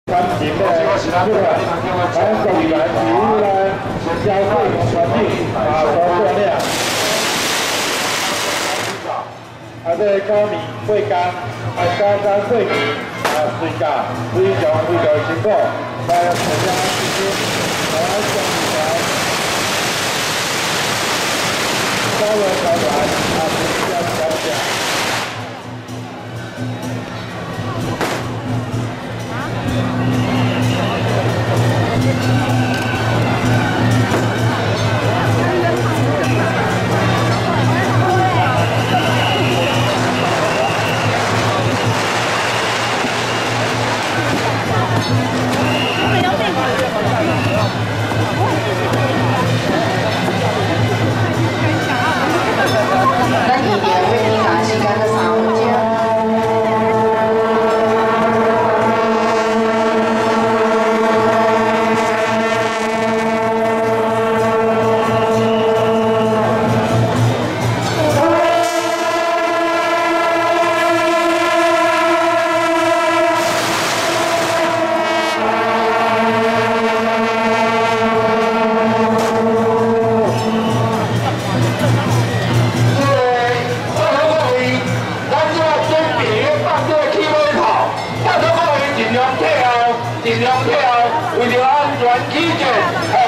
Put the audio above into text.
环评的是吧？咱公园体育呢，消费环境多锻炼。这高米、贵干、高干、贵米水价非常辛苦，大家支持，来相信高人高来非常感谢。 尽量配合，为了安全起见。